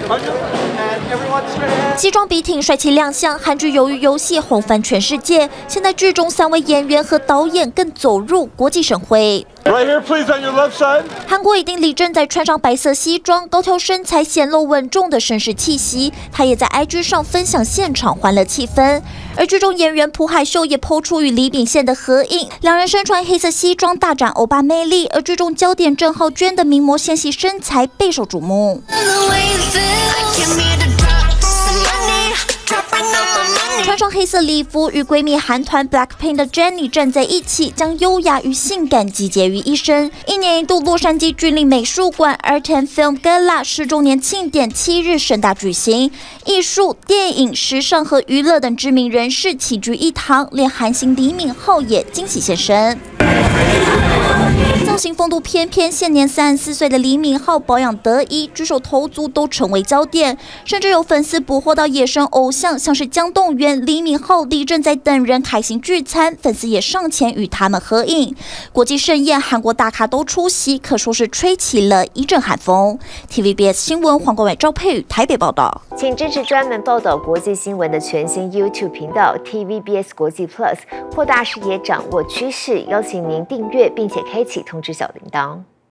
西装笔挺、帅气亮相，韩剧《鱿鱼游戏》红翻全世界。现在剧中3位演员和导演更走入国际盛会。 Right here, please, on your left side. 韩国影帝李正宰穿上白色西装，高挑身材显露稳重的绅士气息。他也在 IG 上分享现场欢乐气氛。而剧中演员朴海秀也抛出与李秉宪的合影，两人身穿黑色西装，大展欧巴魅力。而剧中焦点郑浩娟的名模纤细身材备受瞩目。 穿上黑色礼服，与闺蜜韩团 BLACKPINK 的 Jennie 站在一起，将优雅与性感集结于一身。1年1度洛杉矶郡立美术馆 Art and Film Gala 10周年庆典7日盛大举行，艺术、电影、时尚和娱乐等知名人士齐聚一堂，连韩星李敏镐也惊喜现身。 造型风度翩翩，现年34岁的李敏镐保养得宜，举手投足都成为焦点，甚至有粉丝捕获到野生偶像，像是姜栋元、李敏镐、李正宰等人开心聚餐，粉丝也上前与他们合影。国际盛宴，韩国大咖都出席，可说是吹起了一阵韩风。TVBS 新闻黄国伟、赵佩宇台北报道。 请支持专门报道国际新闻的全新 YouTube 频道 TVBS 国际 Plus， 扩大视野，掌握趋势。邀请您订阅并且开启通知小铃铛。